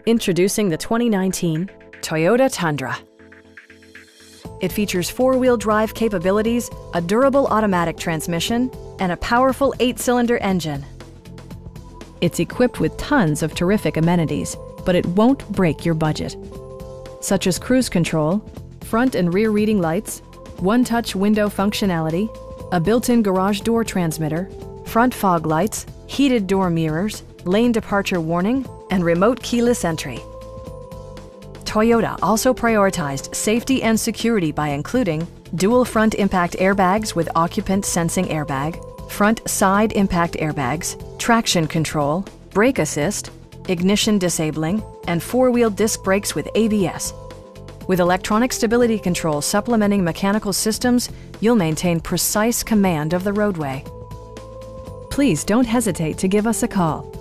Introducing the 2019 Toyota Tundra. It features four-wheel drive capabilities, a durable automatic transmission, and a powerful 8-cylinder engine. It's equipped with tons of terrific amenities, but it won't break your budget, such as cruise control, front and rear reading lights, one-touch window functionality, a built-in garage door transmitter, front fog lights, heated door mirrors, lane departure warning, and remote keyless entry. Toyota also prioritized safety and security by including dual front impact airbags with occupant sensing airbag, front side impact airbags, traction control, brake assist, ignition disabling, and four-wheel disc brakes with ABS. With electronic stability control supplementing mechanical systems, you'll maintain precise command of the roadway. Please don't hesitate to give us a call.